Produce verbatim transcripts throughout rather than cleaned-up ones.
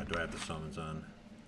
Alright, do I have the summons on?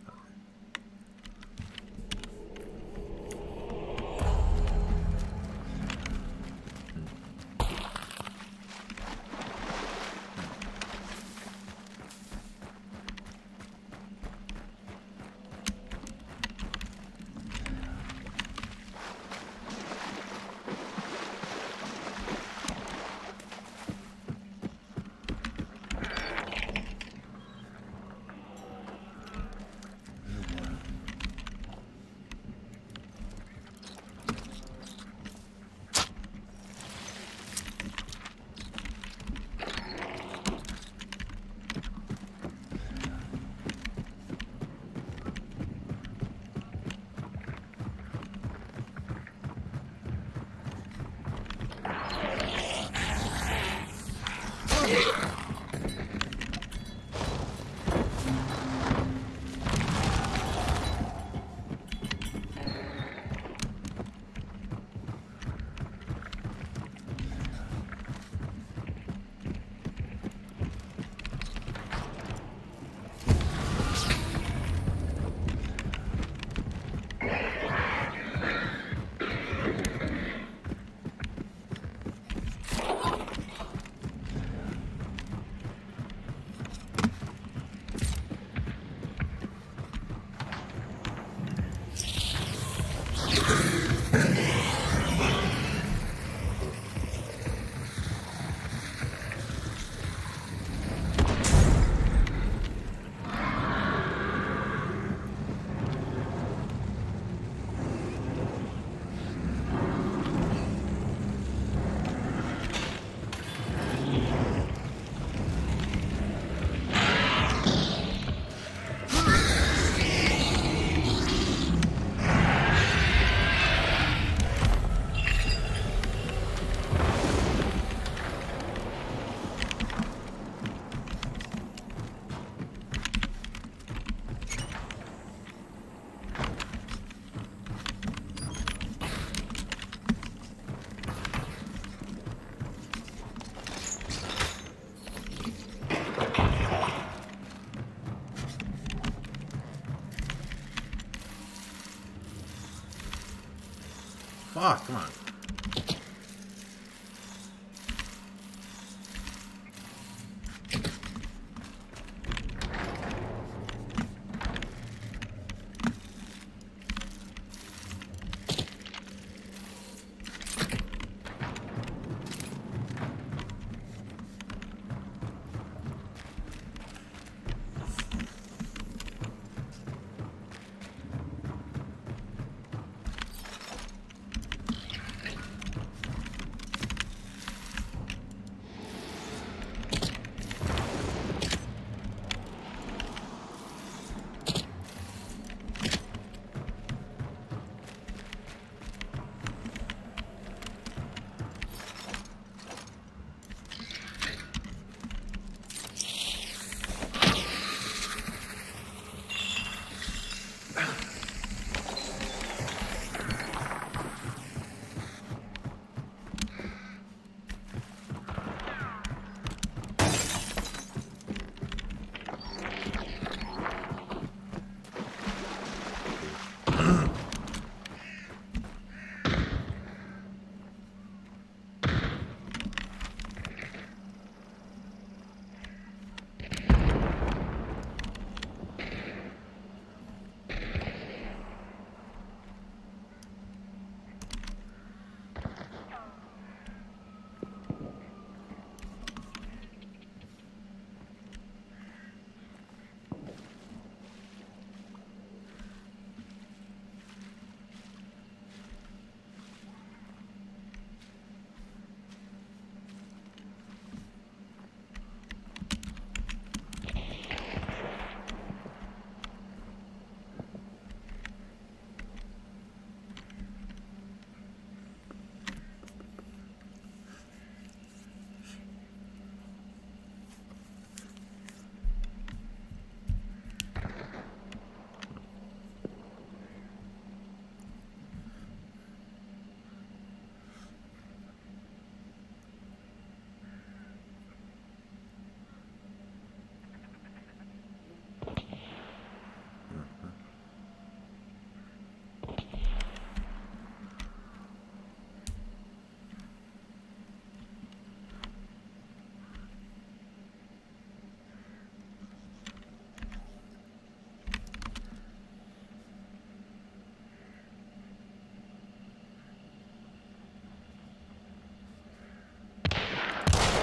Fuck, come on.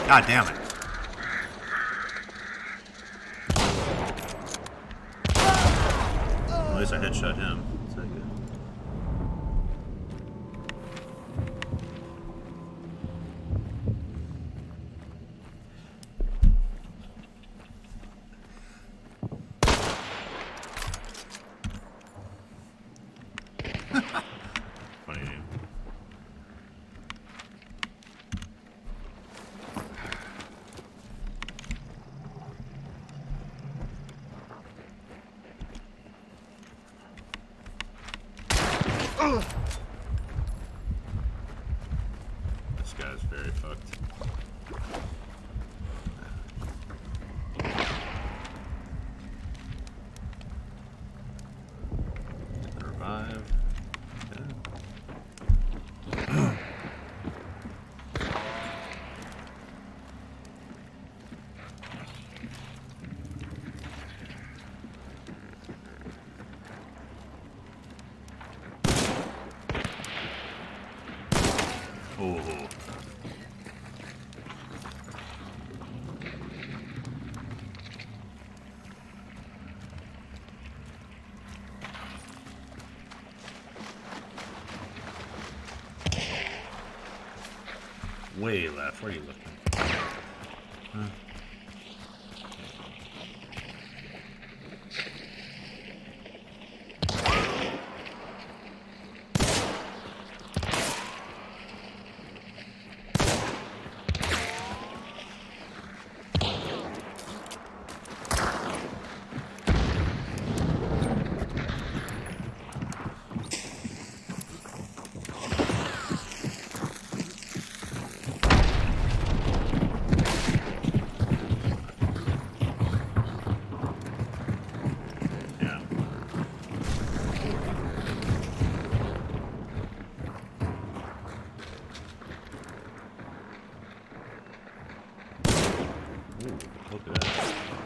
God damn it. Well, at least I headshot him. Is that good? Funny name. This guy's very fucked. Revive. Oh. Way left. Where are you looking? Huh? Look at that.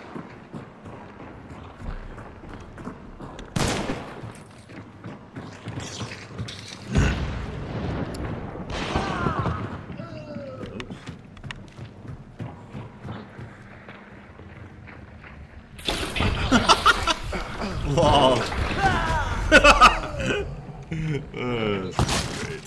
Lol. uh, that's great.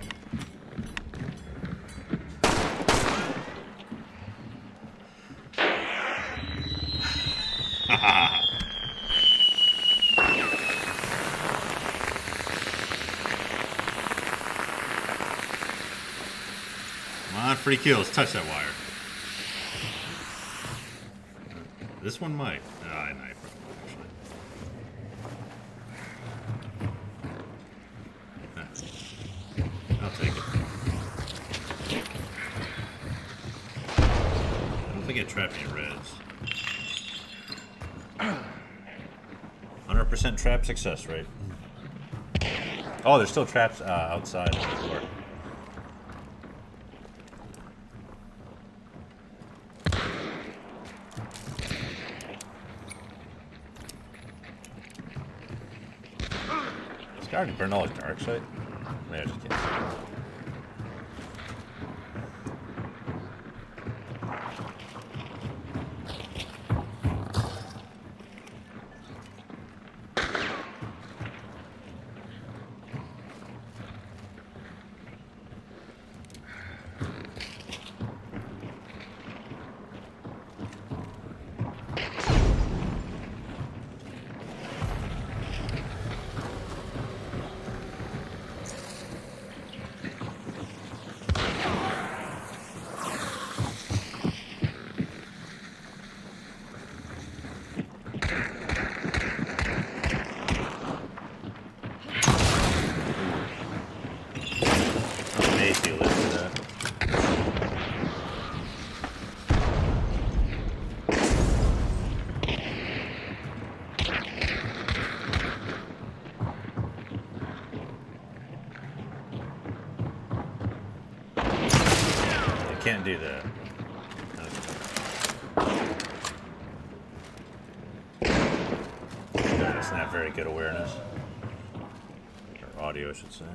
Come on, free kills. Touch that wire. This one might. Ah, I might probably, actually. I'll take it. I don't think it trapped any reds. one hundred percent trap success rate. Oh, there's still traps uh, outside of the door. This guy already burned all his dark side. Maybe I just can't see it. Can't do that. That's not very good awareness. Or audio, I should say.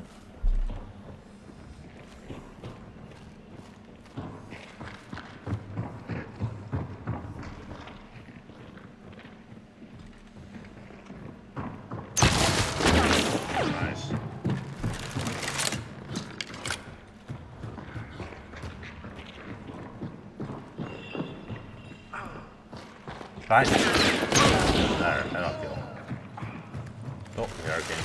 Fine. Alright, I don't kill. Oh, the arcane.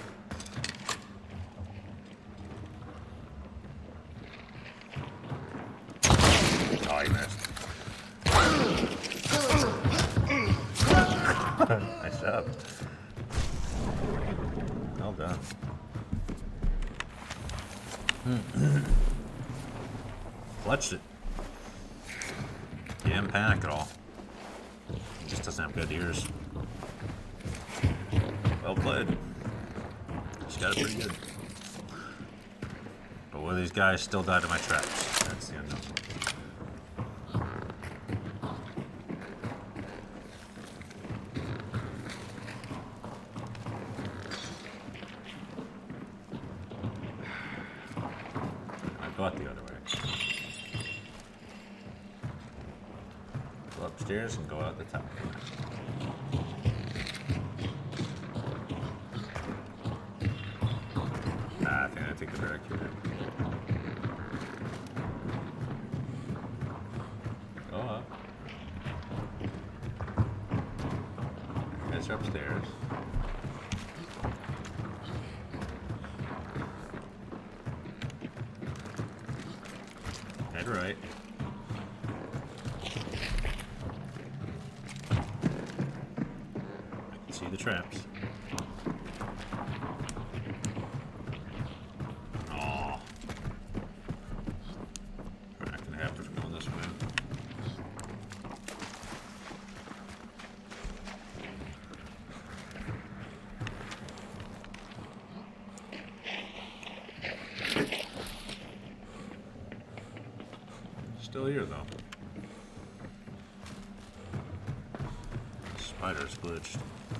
Oh, you missed. Nice job. Well done. Clutched it. He didn't panic at all. He just doesn't have good ears. Well played. He's got it pretty good. But will these guys still die to my traps? That's the unknown. Go out the other way. Go upstairs and go out the top. Nah, I think I take the barricade. Go up. You guys are upstairs. Head right. I can see the traps. Aw. We're not gonna have to go this way. Still here though. Spider's glitched.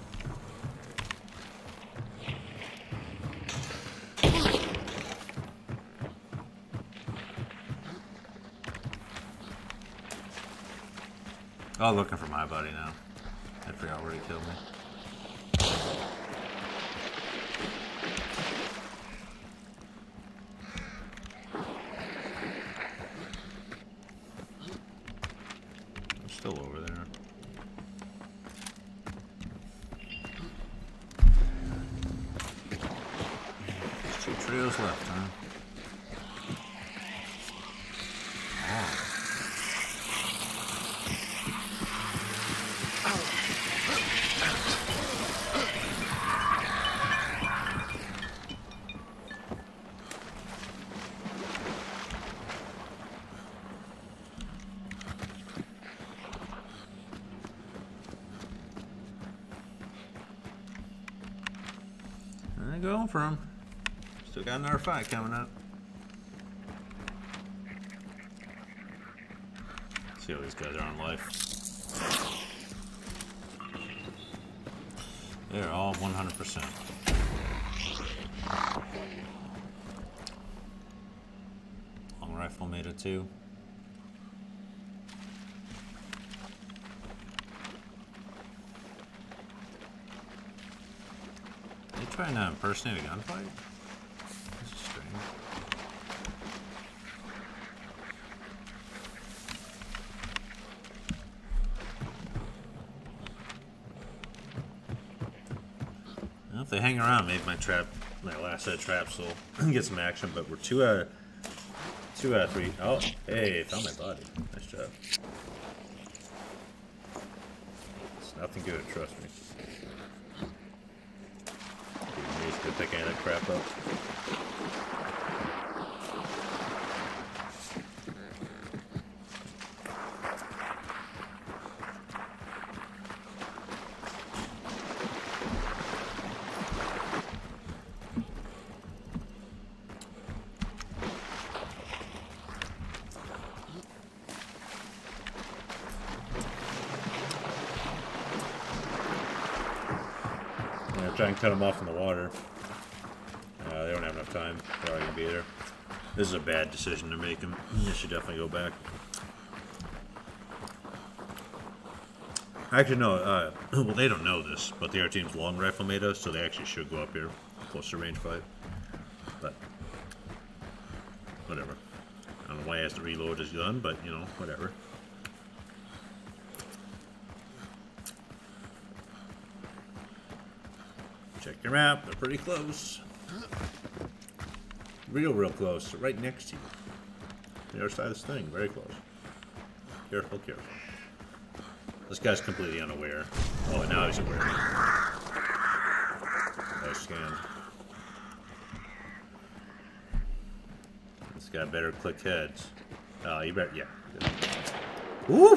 Oh, looking for my body now. I forgot where he killed me. Still over there. There's two trios left, huh? Oh. I'm going for him. Still got another fight coming up. See how these guys are on life. They're all one hundred percent. Long rifle made it too. Trying to impersonate a gunfight? This is strange. Well, if they hang around, maybe my trap, my last set of traps will get some action. But we're two out, of, two out of three. Oh, hey, found my body. Nice job. It's nothing good, trust me. Good picking that crap up. Yeah, try and cut them off in the water. Uh, they don't have enough time. They're already gonna be there. This is a bad decision to make them. They should definitely go back. Actually, no. Uh, well, they don't know this, but the other team's long rifle made us, so they actually should go up here, close to range five. But whatever. I don't know why he has to reload his gun, but you know, whatever. Check your map. They're pretty close. Real, real close. They're right next to you. The other side of this thing. Very close. Careful, careful. This guy's completely unaware. Oh, now he's aware. Nice scan. This guy better click heads. Oh, you better, yeah. Woo!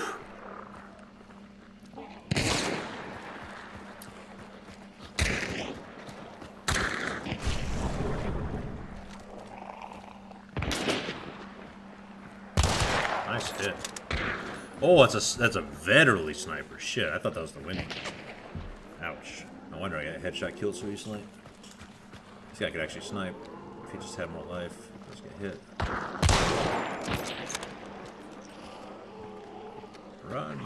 Nice hit. Oh, that's a that's a veteran sniper. Shit, I thought that was the winning. Ouch. No wonder I got a headshot killed so easily. This guy could actually snipe if he just had more life. Let's get hit. Run.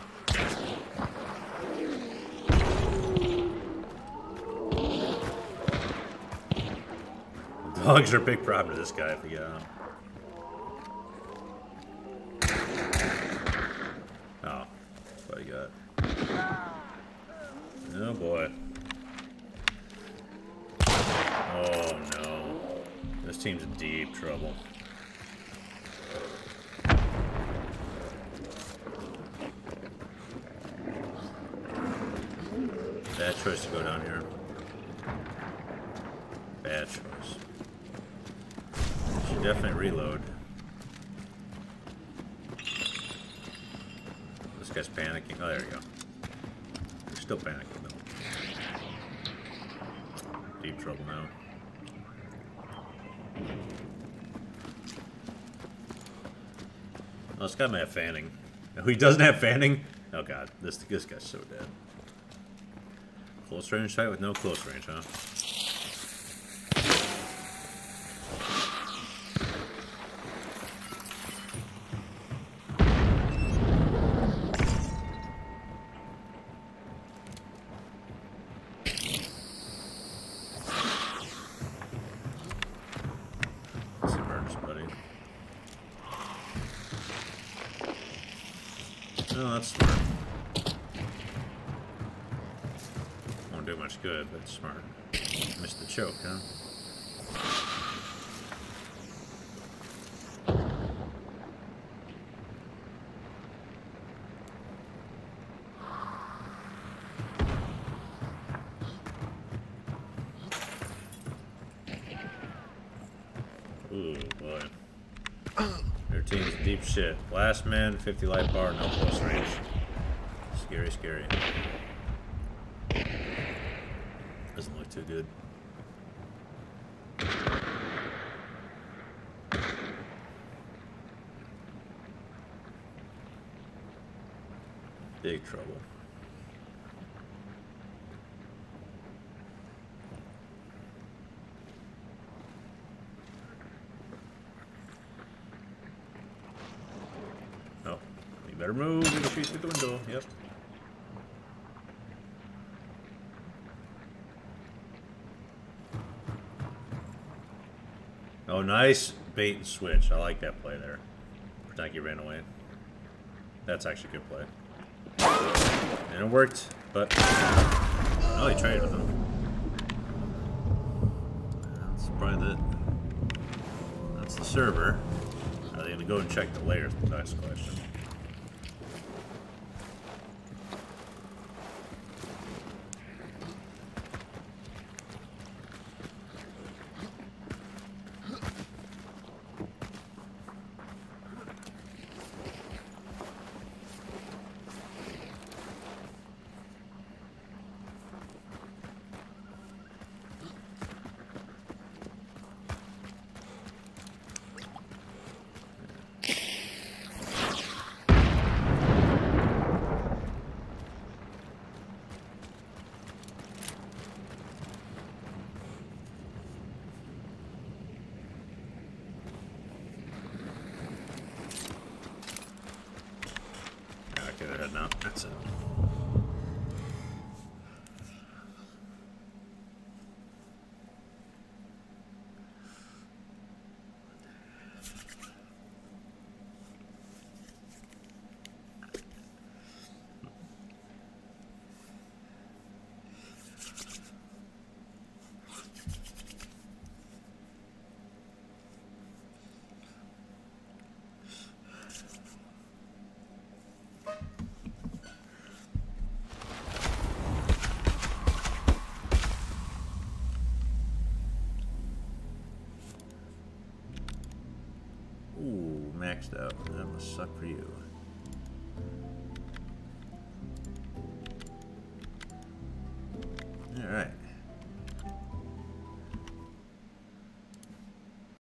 Dogs are a big problem to this guy if we get on. Oh, that's what he got. Oh boy. Oh no. This team's in deep trouble. Bad choice to go down here. Bad choice. Should definitely reload. This guy's panicking. Oh, there we go. They're still panicking though. Deep trouble now. Oh, this guy might have fanning. No, he doesn't have fanning? Oh god, this this guy's so dead. Close range fight with no close range, huh? Submerge, buddy. No, that's smart. Won't do much good, but it's smart. Missed the choke, huh? Ooh, boy. Their team's deep shit. Last man, fifty light bar, no close range. Scary, scary. Doesn't look too good. Big trouble. Oh, you better move. You can shoot through the window. Yep. Oh, nice bait and switch. I like that play there. Pretend he ran away. That's actually a good play. And it worked, but oh, he traded with him. That's probably the that's the server. Are they gonna go and check the layers? Nice question. maxed out. That must suck for you.